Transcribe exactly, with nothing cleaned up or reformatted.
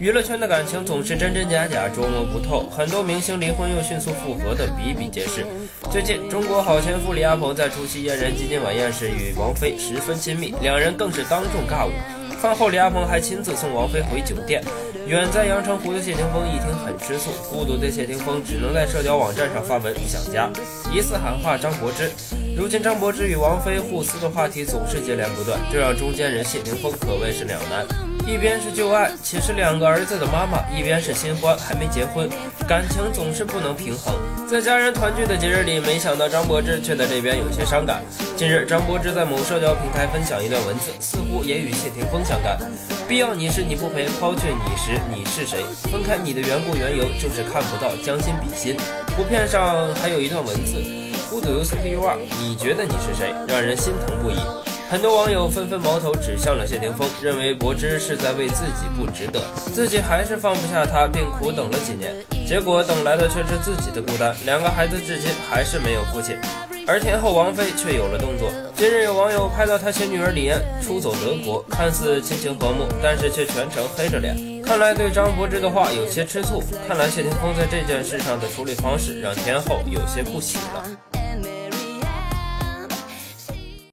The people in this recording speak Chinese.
娱乐圈的感情总是真真假假，捉摸不透，很多明星离婚又迅速复合的比比皆是。最近，中国好前夫李亚鹏在出席嫣然基金晚宴时与王菲十分亲密，两人更是当众尬舞。饭后，李亚鹏还亲自送王菲回酒店。远在阳澄湖的谢霆锋一听很吃醋，孤独的谢霆锋只能在社交网站上发文想家，疑似喊话张柏芝。如今张柏芝与王菲互撕的话题总是接连不断，这让中间人谢霆锋可谓是两难。一边是旧爱，且是两个儿子的妈妈，一边是新欢，还没结婚，感情总是不能平衡。在家人团聚的节日里，没想到张柏芝却在这边有些伤感。近日，张柏芝在某社交平台分享一段文字，似乎也与谢霆锋相干。必要你时你不陪，抛却你时你是谁？分开你的缘故缘由，就是看不到将心比心。图片上还有一段文字 Who do you think you are？ 你觉得你是谁？让人心疼不已。很多网友纷纷矛头指向了谢霆锋，认为柏芝是在为自己不值得，自己还是放不下他，并苦等了几年，结果等来的却是自己的孤单。两个孩子至今还是没有父亲，而天后王菲却有了动作。近日有网友拍到她亲女儿李嫣出走德国，看似亲情和睦，但是却全程黑着脸，看来对张柏芝的话有些吃醋。看来谢霆锋在这件事上的处理方式让天后有些不喜了。